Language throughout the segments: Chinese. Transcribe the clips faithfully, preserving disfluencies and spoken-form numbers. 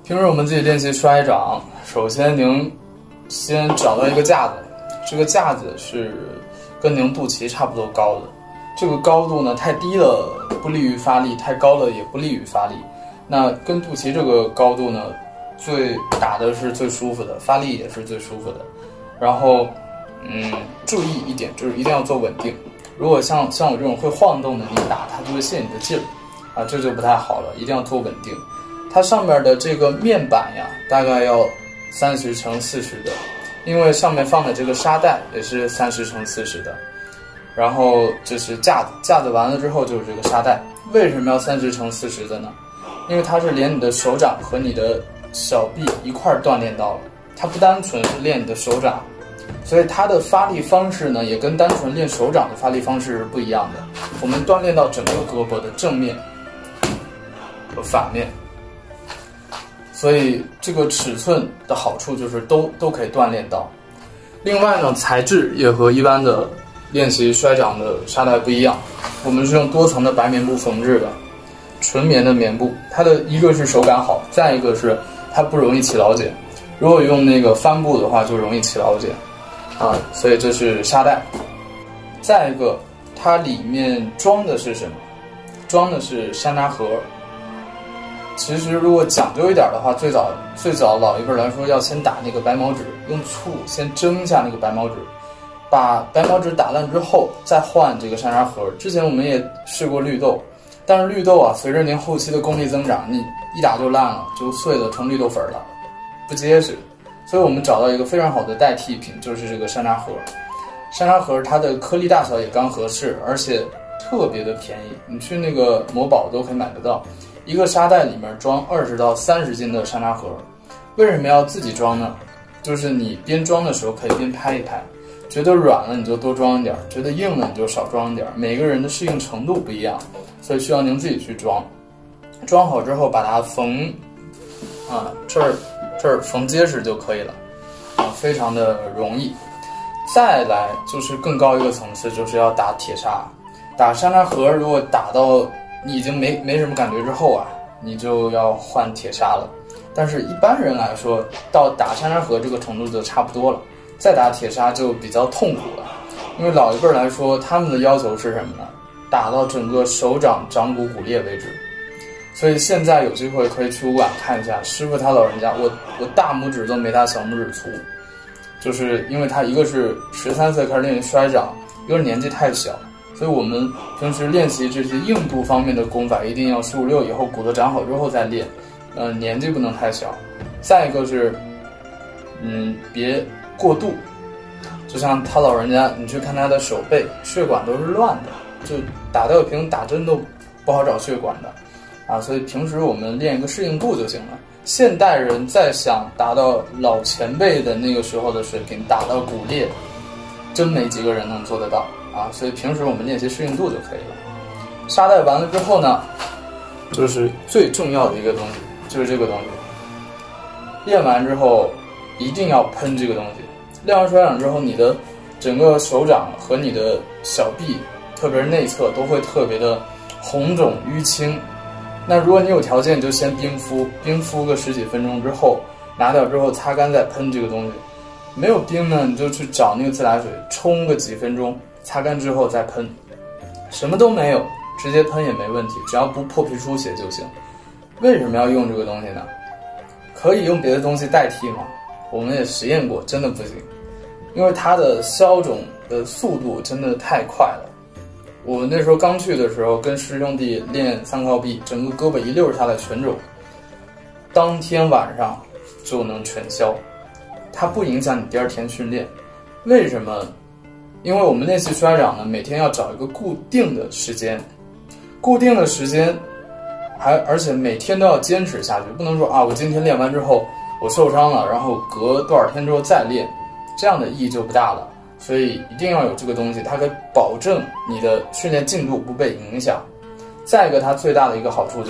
平时我们自己练习摔掌，首先您先找到一个架子，这个架子是跟您肚脐差不多高的。这个高度呢太低了不利于发力，太高了也不利于发力。那跟肚脐这个高度呢，最打的是最舒服的，发力也是最舒服的。然后，嗯，注意一点就是一定要做稳定。如果像像我这种会晃动的，你打它就会泄你的劲儿，啊，这就不太好了。一定要做稳定。它上面的这个面板呀，大概要三十乘四十的，因为上面放的这个沙袋也是三十乘四十的。然后这是架子，架子完了之后就是这个沙袋。为什么要三十乘四十的呢？因为它是连你的手掌和你的小臂一块锻炼到了，它不单纯是练你的手掌，所以它的发力方式呢，也跟单纯练手掌的发力方式是不一样的。我们锻炼到整个胳膊的正面和反面。所以这个尺寸的好处就是都都可以锻炼到。另外呢，材质也和一般的练习摔掌的沙袋不一样，我们是用多层的白棉布缝制的，纯棉的棉布。它的一个是手感好，再一个是它不容易起老茧。如果用那个帆布的话，就容易起老茧啊。所以这是沙袋。再一个，它里面装的是什么？装的是山楂盒。其实如果讲究一点的话，最早最早老一辈来说，要先打那个白毛纸，用醋先蒸一下那个白毛纸，把白毛纸打烂之后，再换这个山楂盒。之前我们也试过绿豆，但是绿豆啊，随着您后期的功力增长，你一打就烂了，就碎了，成绿豆粉了，不结实。所以我们找到一个非常好的代替品，就是这个山楂盒。山楂盒它的颗粒大小也刚合适，而且特别的便宜，你去那个某宝都可以买得到。一个沙袋里面装二十到三十斤的山楂盒。为什么要自己装呢？就是你边装的时候可以边拍一拍，觉得软了你就多装一点，觉得硬了你就少装一点。每个人的适应程度不一样，所以需要您自己去装。装好之后把它缝啊，这儿这儿缝结实就可以了啊，非常的容易。再来就是更高一个层次，就是要打铁砂。打山楂盒如果打到你已经没没什么感觉之后啊，你就要换铁砂了。但是一般人来说，到打山楂盒这个程度就差不多了，再打铁砂就比较痛苦了。因为老一辈来说，他们的要求是什么呢？打到整个手掌掌骨骨裂为止。所以现在有机会可以去武馆看一下，师傅他老人家，我我大拇指都没他小拇指粗，就是因为他一个是十三岁开始练习摔掌，一个是年纪太小。所以我们平时练习这些硬度方面的功法，一定要十五六以后骨头长好之后再练，呃，年纪不能太小。再一个是，嗯，别过度。就像他老人家，你去看他的手背，血管都是乱的，就打吊瓶打针都不好找血管的，啊，所以平时我们练一个适应度就行了。现代人再想达到老前辈的那个时候的水平，打到骨裂，真没几个人能做得到。啊，所以平时我们练习适应度就可以了。沙袋完了之后呢，就是最重要的一个东西，就是这个东西。练完之后一定要喷这个东西。练完摔掌之后，你的整个手掌和你的小臂，特别是内侧都会特别的红肿淤青。那如果你有条件，就先冰敷，冰敷个十几分钟之后，拿掉之后擦干再喷这个东西。没有冰呢，你就去找那个自来水冲个几分钟。擦干之后再喷，什么都没有，直接喷也没问题，只要不破皮出血就行。为什么要用这个东西呢？可以用别的东西代替吗？我们也实验过，真的不行，因为它的消肿的速度真的太快了。我那时候刚去的时候，跟师兄弟练三靠臂，整个胳膊一溜下来全肿，当天晚上就能全消，它不影响你第二天训练。为什么？因为我们练习摔掌呢，每天要找一个固定的时间，固定的时间，还而且每天都要坚持下去，不能说啊，我今天练完之后我受伤了，然后隔多少天之后再练，这样的意义就不大了。所以一定要有这个东西，它可以保证你的训练进度不被影响。再一个，它最大的一个好处就是，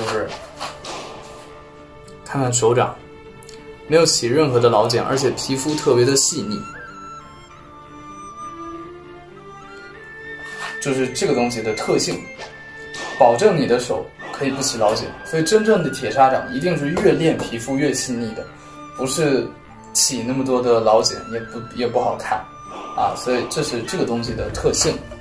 看看手掌，没有起任何的老茧，而且皮肤特别的细腻。就是这个东西的特性，保证你的手可以不起老茧。所以真正的铁砂掌一定是越练皮肤越细腻的，不是起那么多的老茧，也不也不好看啊。所以这是这个东西的特性。